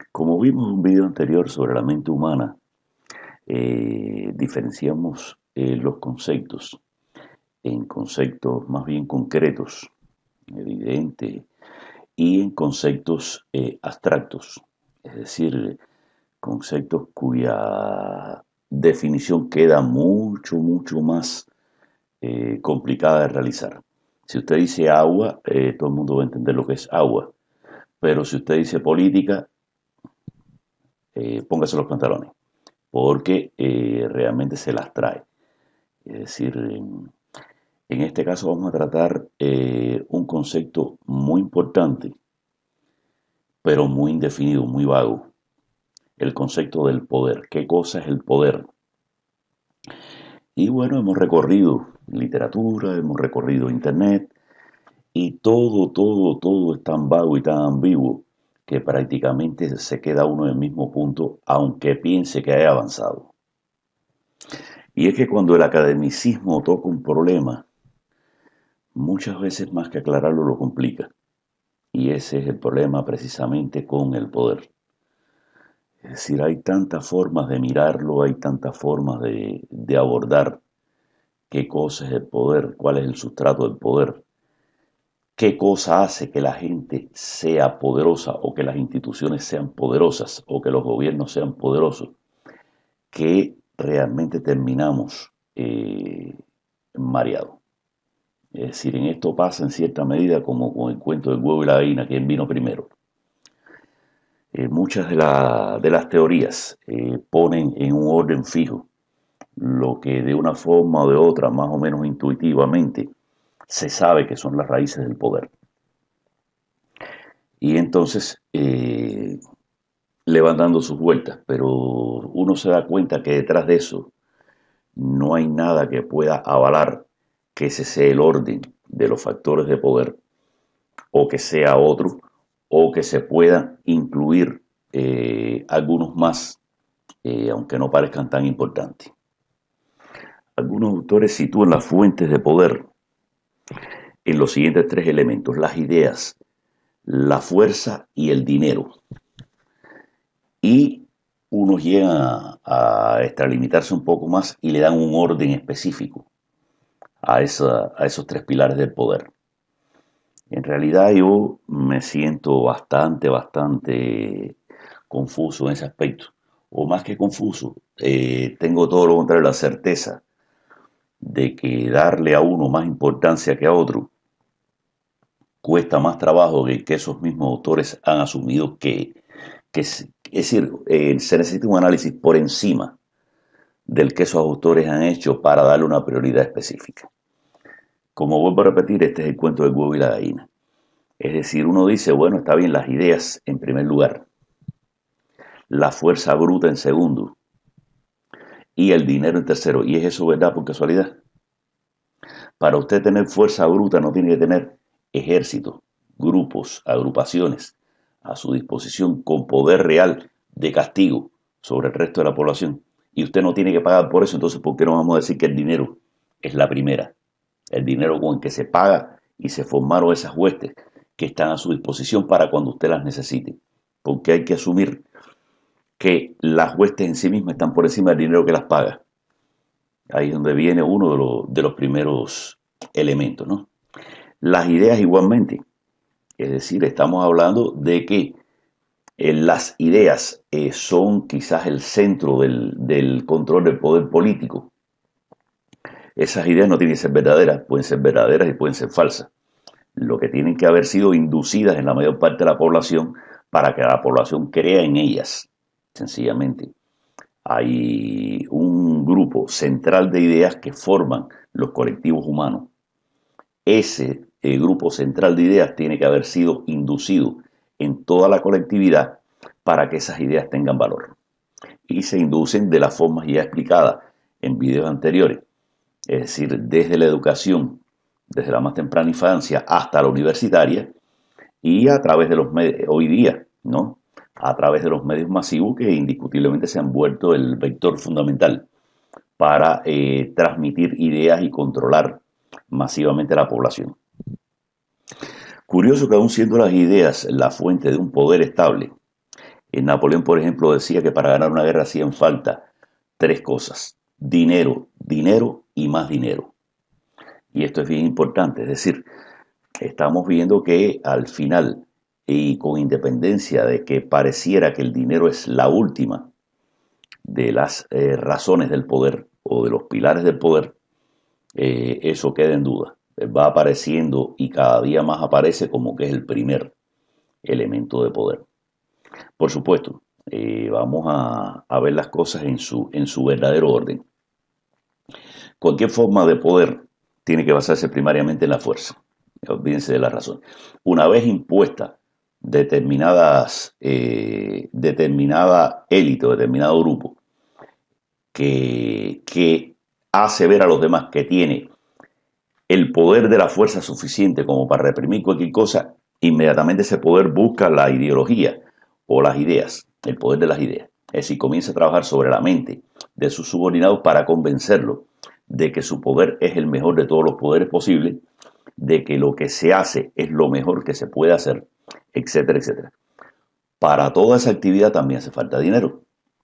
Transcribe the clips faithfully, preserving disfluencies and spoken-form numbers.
Como vimos en un video anterior sobre la mente humana, eh, diferenciamos eh, los conceptos en conceptos más bien concretos, evidentes, y en conceptos eh, abstractos, es decir, conceptos cuya definición queda mucho, mucho más eh, complicada de realizar. Si usted dice agua, eh, todo el mundo va a entender lo que es agua, pero si usted dice política, eh, póngase los pantalones, porque eh, realmente se las trae. Es decir, en, en este caso vamos a tratar eh, un concepto muy importante, pero muy indefinido, muy vago. El concepto del poder. ¿Qué cosa es el poder? Y bueno, hemos recorrido literatura, hemos recorrido internet, y todo, todo, todo es tan vago y tan ambiguo que prácticamente se queda uno en el mismo punto, aunque piense que haya avanzado. Y es que cuando el academicismo toca un problema, muchas veces más que aclararlo lo complica. Y ese es el problema precisamente con el poder. Es decir, hay tantas formas de mirarlo, hay tantas formas de, de abordar qué cosa es el poder, cuál es el sustrato del poder, qué cosa hace que la gente sea poderosa o que las instituciones sean poderosas o que los gobiernos sean poderosos, que realmente terminamos eh, mareados. Es decir, en esto pasa en cierta medida como con el cuento del huevo y la gallina, quién vino primero. Eh, muchas de, la, de, las teorías eh, ponen en un orden fijo lo que de una forma o de otra, más o menos intuitivamente, se sabe que son las raíces del poder. Y entonces eh, le van dando sus vueltas, pero uno se da cuenta que detrás de eso no hay nada que pueda avalar que ese sea el orden de los factores de poder, o que sea otro, o que se puedan incluir eh, algunos más, eh, aunque no parezcan tan importantes. Algunos autores sitúan las fuentes de poder en los siguientes tres elementos: las ideas, la fuerza y el dinero. Y unos llegan a, a extralimitarse un poco más y le dan un orden específico a, esa, a esos tres pilares del poder. En realidad yo me siento bastante, bastante confuso en ese aspecto. O más que confuso, eh, tengo todo lo contrario, la certeza de que darle a uno más importancia que a otro cuesta más trabajo que, que esos mismos autores han asumido que, que es, es decir, eh, se necesita un análisis por encima del que esos autores han hecho para darle una prioridad específica. Como vuelvo a repetir, este es el cuento del huevo y la gallina. Es decir, uno dice, bueno, está bien, las ideas en primer lugar, la fuerza bruta en segundo y el dinero en tercero. ¿Y es eso verdad por casualidad? Para usted tener fuerza bruta no tiene que tener ejércitos, grupos, agrupaciones a su disposición con poder real de castigo sobre el resto de la población. Y usted no tiene que pagar por eso, entonces ¿por qué no vamos a decir que el dinero es la primera? El dinero con el que se paga y se formaron esas huestes que están a su disposición para cuando usted las necesite. Porque hay que asumir que las huestes en sí mismas están por encima del dinero que las paga. Ahí es donde viene uno de los, de los primeros elementos, ¿no? Las ideas igualmente. Es decir, estamos hablando de que eh, las ideas eh, son quizás el centro del, del control del poder político. Esas ideas no tienen que ser verdaderas, pueden ser verdaderas y pueden ser falsas. Lo que tienen que haber sido inducidas en la mayor parte de la población para que la población crea en ellas, sencillamente. Hay un grupo central de ideas que forman los colectivos humanos. Ese eh, grupo central de ideas tiene que haber sido inducido en toda la colectividad para que esas ideas tengan valor. Y se inducen de las formas ya explicadas en videos anteriores. Es decir, desde la educación, desde la más temprana infancia hasta la universitaria, y a través de los medios, hoy día, ¿no? A través de los medios masivos que indiscutiblemente se han vuelto el vector fundamental para eh, transmitir ideas y controlar masivamente a la población. Curioso que aun siendo las ideas la fuente de un poder estable, Eh, Napoleón, por ejemplo, decía que para ganar una guerra hacían falta tres cosas: dinero, dinero y más dinero. Y esto es bien importante, es decir, estamos viendo que al final, y con independencia de que pareciera que el dinero es la última de las eh, razones del poder o de los pilares del poder, eh, eso queda en duda. Va apareciendo y cada día más aparece como que es el primer elemento de poder. Por supuesto, eh, vamos a, a, ver las cosas en su, en su verdadero orden. Cualquier forma de poder tiene que basarse primariamente en la fuerza. Olvídense de la razón. Una vez impuesta determinadas, eh, determinada élite o determinado grupo que, que hace ver a los demás que tiene el poder de la fuerza suficiente como para reprimir cualquier cosa, inmediatamente ese poder busca la ideología o las ideas, el poder de las ideas. Es decir, comienza a trabajar sobre la mente de sus subordinados para convencerlo de que su poder es el mejor de todos los poderes posibles, de que lo que se hace es lo mejor que se puede hacer, etcétera, etcétera. Para toda esa actividad también hace falta dinero.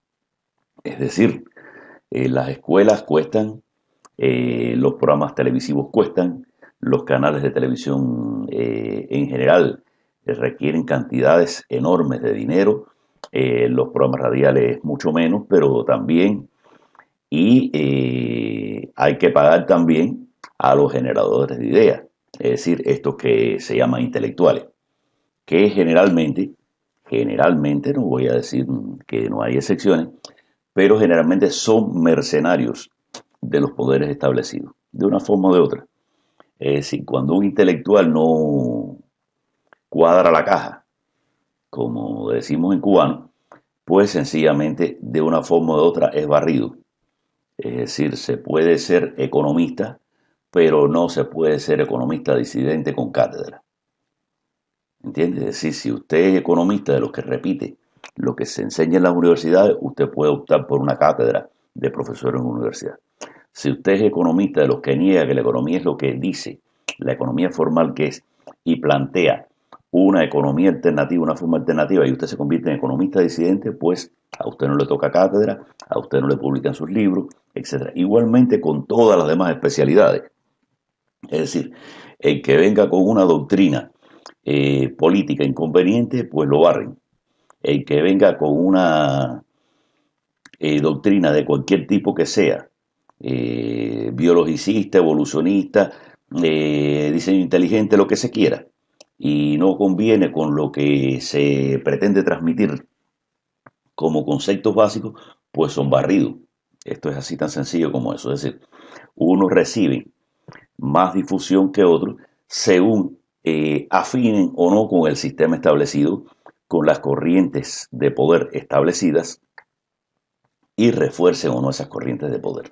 Es decir, eh, las escuelas cuestan, eh, los programas televisivos cuestan, los canales de televisión eh, en general eh, requieren cantidades enormes de dinero, eh, los programas radiales mucho menos, pero también, y eh, hay que pagar también a los generadores de ideas, es decir, estos que se llaman intelectuales, que generalmente, generalmente, no voy a decir que no hay excepciones, pero generalmente son mercenarios de los poderes establecidos, de una forma o de otra. Es decir, cuando un intelectual no cuadra la caja, como decimos en cubano, pues sencillamente de una forma o de otra es barrido. Es decir, se puede ser economista, pero no se puede ser economista disidente con cátedra. ¿Entiende? Es decir, si usted es economista de los que repite lo que se enseña en las universidades, usted puede optar por una cátedra de profesor en una universidad. Si usted es economista de los que niega que la economía es lo que dice, la economía formal que es, y plantea una economía alternativa, una forma alternativa, y usted se convierte en economista disidente, pues a usted no le toca cátedra, a usted no le publican sus libros, etcétera. Igualmente con todas las demás especialidades. Es decir, el que venga con una doctrina eh, política inconveniente, pues lo barren. El que venga con una eh, doctrina de cualquier tipo que sea, eh, biologicista, evolucionista, eh, diseño inteligente, lo que se quiera, y no conviene con lo que se pretende transmitir como conceptos básicos, pues son barridos. Esto es así tan sencillo como eso. Es decir, unos reciben más difusión que otros según eh, afinen o no con el sistema establecido, con las corrientes de poder establecidas y refuercen o no esas corrientes de poder.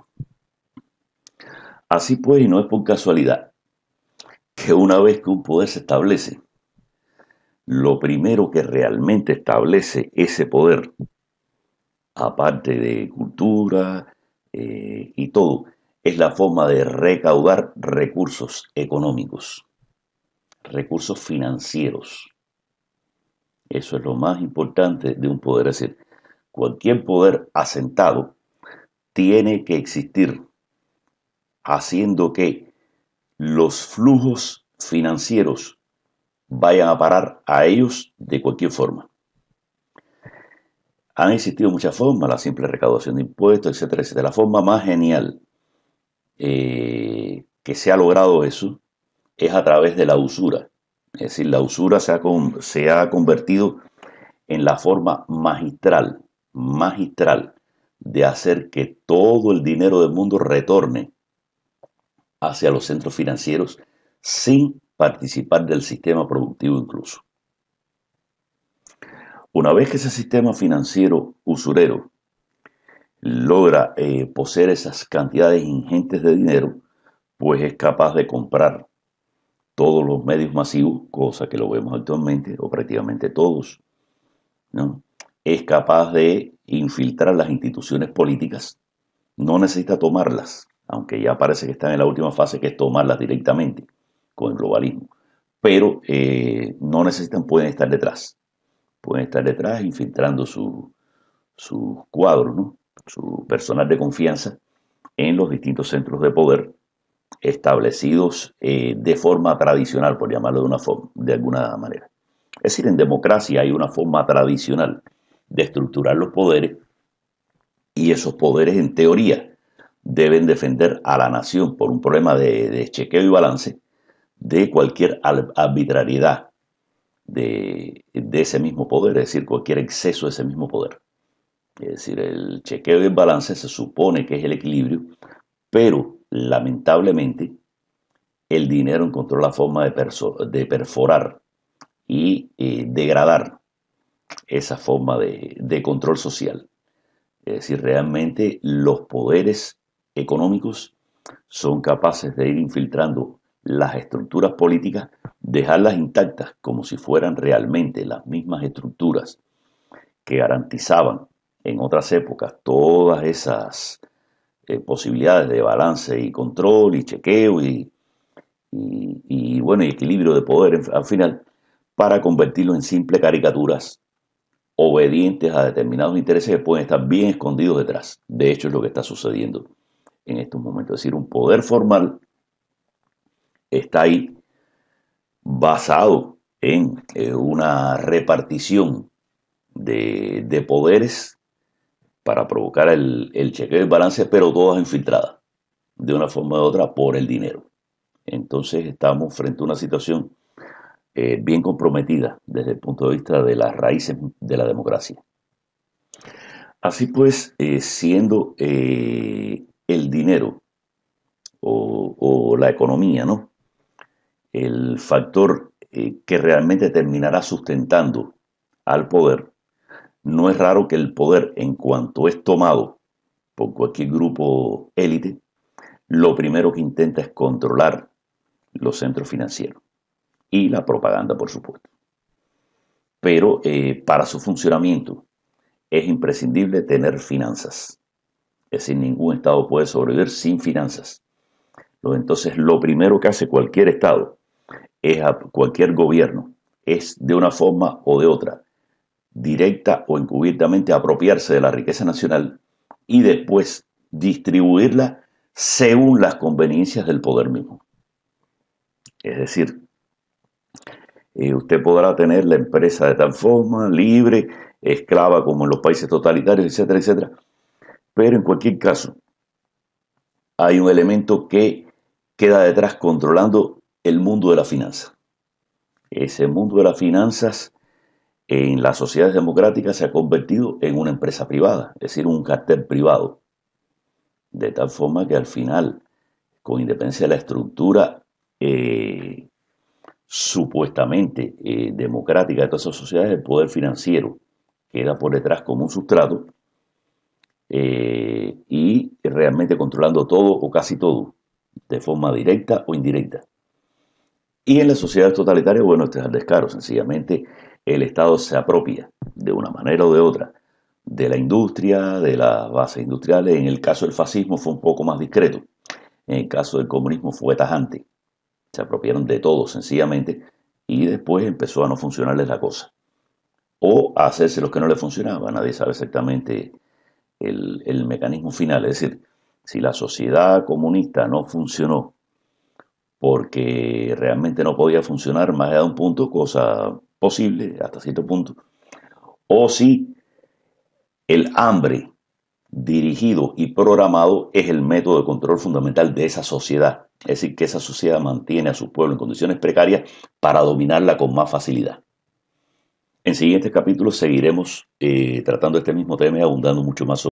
Así pues, y no es por casualidad, que una vez que un poder se establece, lo primero que realmente establece ese poder, aparte de cultura eh, y todo, es la forma de recaudar recursos económicos, recursos financieros. Eso es lo más importante de un poder. Es decir, cualquier poder asentado tiene que existir haciendo que los flujos financieros vayan a parar a ellos de cualquier forma. Han existido muchas formas, la simple recaudación de impuestos, etcétera, etcétera. La forma más genial eh, que se ha logrado eso es a través de la usura. Es decir, la usura se ha, con, se ha convertido en la forma magistral, magistral de hacer que todo el dinero del mundo retorne hacia los centros financieros sin participar del sistema productivo incluso. Una vez que ese sistema financiero usurero logra eh, poseer esas cantidades ingentes de dinero, pues es capaz de comprar todos los medios masivos, cosa que lo vemos actualmente, o prácticamente todos, ¿no? Es capaz de infiltrar las instituciones políticas, no necesita tomarlas, aunque ya parece que están en la última fase, que es tomarlas directamente con el globalismo, pero eh, no necesitan, pueden estar detrás. pueden estar detrás infiltrando sus su cuadros, ¿no? Su personal de confianza en los distintos centros de poder establecidos eh, de forma tradicional, por llamarlo de, una forma, de alguna manera. Es decir, en democracia hay una forma tradicional de estructurar los poderes y esos poderes, en teoría, deben defender a la nación por un problema de, de chequeo y balance de cualquier arbitrariedad de, de ese mismo poder, es decir, cualquier exceso de ese mismo poder. Es decir, el chequeo y el balance se supone que es el equilibrio, pero lamentablemente el dinero encontró la forma de, perso- de perforar y eh, degradar esa forma de, de control social. Es decir, realmente los poderes económicos son capaces de ir infiltrando las estructuras políticas, dejarlas intactas como si fueran realmente las mismas estructuras que garantizaban en otras épocas todas esas eh, posibilidades de balance y control y chequeo y, y, y, bueno, y equilibrio de poder al final, para convertirlo en simples caricaturas obedientes a determinados intereses que pueden estar bien escondidos detrás. De hecho, es lo que está sucediendo en estos momentos. Es decir, un poder formal está ahí basado en eh, una repartición de, de, poderes para provocar el, el chequeo y balance, pero todas infiltradas de una forma u otra por el dinero. Entonces estamos frente a una situación eh, bien comprometida desde el punto de vista de las raíces de la democracia. Así pues, eh, siendo eh, el dinero o, o, la economía, ¿no?, el factor eh, que realmente terminará sustentando al poder, no es raro que el poder, en cuanto es tomado por cualquier grupo élite, lo primero que intenta es controlar los centros financieros y la propaganda, por supuesto. Pero eh, para su funcionamiento es imprescindible tener finanzas. Es decir, ningún Estado puede sobrevivir sin finanzas. Entonces, lo primero que hace cualquier Estado, es a cualquier gobierno, es de una forma o de otra, directa o encubiertamente, apropiarse de la riqueza nacional y después distribuirla según las conveniencias del poder mismo. Es decir, eh, usted podrá tener la empresa de tal forma, libre, esclava como en los países totalitarios, etcétera, etcétera. Pero en cualquier caso, hay un elemento que queda detrás controlando el mundo de la finanza. Ese mundo de las finanzas en las sociedades democráticas se ha convertido en una empresa privada, es decir, un cartel privado. De tal forma que al final, con independencia de la estructura eh, supuestamente eh, democrática de todas esas sociedades, el poder financiero queda por detrás como un sustrato eh, y realmente controlando todo o casi todo, de forma directa o indirecta. Y en las sociedades totalitarias, bueno, este es el descaro. Sencillamente el Estado se apropia de una manera o de otra de la industria, de las bases industriales. En el caso del fascismo fue un poco más discreto. En el caso del comunismo fue tajante. Se apropiaron de todo, sencillamente, y después empezó a no funcionarles la cosa. O a hacerse los que no les funcionaba. Nadie sabe exactamente el, el mecanismo final. Es decir, si la sociedad comunista no funcionó porque realmente no podía funcionar más allá de un punto, cosa posible hasta cierto punto, o si el hambre dirigido y programado es el método de control fundamental de esa sociedad, es decir, que esa sociedad mantiene a su pueblo en condiciones precarias para dominarla con más facilidad. En siguientes capítulos seguiremos eh, tratando este mismo tema y abundando mucho más sobre